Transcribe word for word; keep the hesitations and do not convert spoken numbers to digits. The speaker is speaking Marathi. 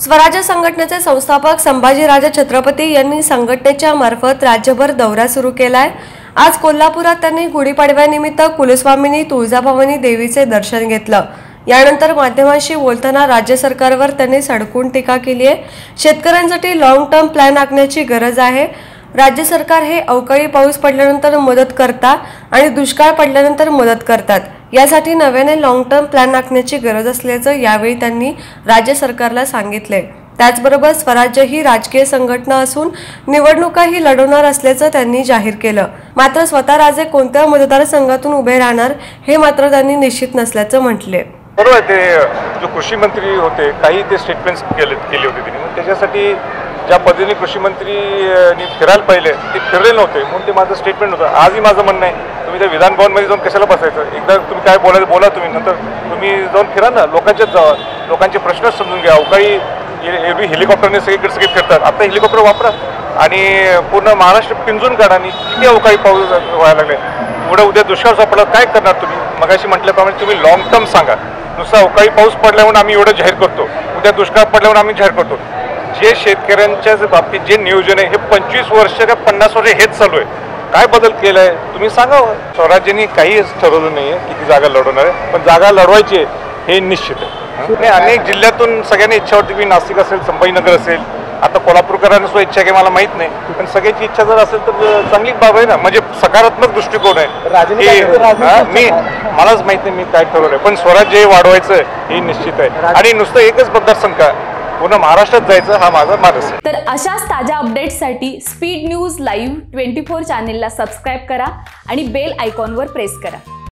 स्वराज्य संघटनेचे संस्थापक संभाजीराजे छत्रपती यांनी संघटनेच्या मार्फत राज्यभर दौरा सुरू केलाय। आज कोल्हापुरात त्यांनी गुढीपाडव्यानिमित्त कुलस्वामिनी तुळजाभवानी देवीचे दर्शन घेतलं। यानंतर माध्यमांशी बोलताना राज्य सरकारवर त्यांनी सडकून टीका केली आहे। शेतकऱ्यांसाठी लॉंग टर्म प्लॅन आखण्याची गरज आहे। राज्य सरकार हे अवकाळी पाऊस पडल्यानंतर मदत करतात आणि दुष्काळ पडल्यानंतर मदत करतात। यासाठी नव्याने लॉंग टर्म प्लॅन आखण्याची गरज असल्याचं यावेळी त्यांनी राज्य सरकारला सांगितले। त्याचबरोबर स्वराज्य ही राजकीय संघटना असून निवडणुकाही लढवणार असल्याचं त्यांनी जाहीर केलं। मात्र स्वतः राजे कोणत्या मतदारसंघातून उभे राहणार हे मात्र त्यांनी निश्चित नसल्याचं म्हटले। बरोबर, ते जो कृषी मंत्री होते काही ते स्टेटमेंट्स केले केले होते त्यांनी, मग त्याच्यासाठी ज्या पद्धतीने कृषी मंत्रीनी फिरायला पाहिजे ते फिरले नव्हते म्हणून ते माझं स्टेटमेंट होतं। आजही माझं म्हणणं आहे, तुम्ही त्या विधान भवनमध्ये जाऊन कशाला बसायचं, एकदा तुम्ही काय बोलायचं बोला, तुम्ही नंतर तुम्ही जाऊन फिरा ना, लोकांच्याच जावा, लोकांचे प्रश्न समजून घ्या। अवकाळी एरवी हेलिकॉप्टरने सगळीकडे सगळे फिरतात, आता हेलिकॉप्टर वापरा आणि पूर्ण महाराष्ट्र पिंजून काढा। आणि किती अवकाळी पाऊस व्हायला लागले, पुढे उद्या दुष्काळ सापडला काय करणार तुम्ही? मगाशी म्हटल्याप्रमाणे तुम्ही लॉंग टर्म सांगा। नुसतं अवकाळी पाऊस पडल्यावर आम्ही एवढं जाहीर करतो, उद्या दुष्काळ पडल्यावर आम्ही जाहीर करतो। जे शेतकऱ्यांच्या बाबतीत जे नियोजन आहे हे पंचवीस वर्ष का पन्नास वर्ष हेच चालू आहे। काय बदल केला आहे तुम्ही सांगावं। स्वराज्याने काहीच ठरवलं नाही आहे किती जागा लढवणार आहे, पण जागा लढवायची आहे हे निश्चित आहे। आणि अनेक जिल्ह्यातून सगळ्यांनी इच्छा होती की नाशिक असेल, संभाजीनगर असेल, आता कोल्हापूरकरांना सुद्धा इच्छा आहे की मला माहीत नाही, पण सगळ्याची इच्छा जर असेल तर चांगली बाब आहे ना, म्हणजे सकारात्मक दृष्टिकोन आहे। मी मलाच माहित नाही मी काय ठरवलंय, पण स्वराज्य वाढवायचं हे निश्चित आहे। आणि नुसतं एकच मतदारसंघ पूर्ण महाराष्ट्रात जायचं हा माझा मानस आहे। तर अशाच ताज्या अपडेट्ससाठी speed news live twenty four चॅनेलला सबस्क्राईब करा आणि बेल आयकॉनवर प्रेस करा।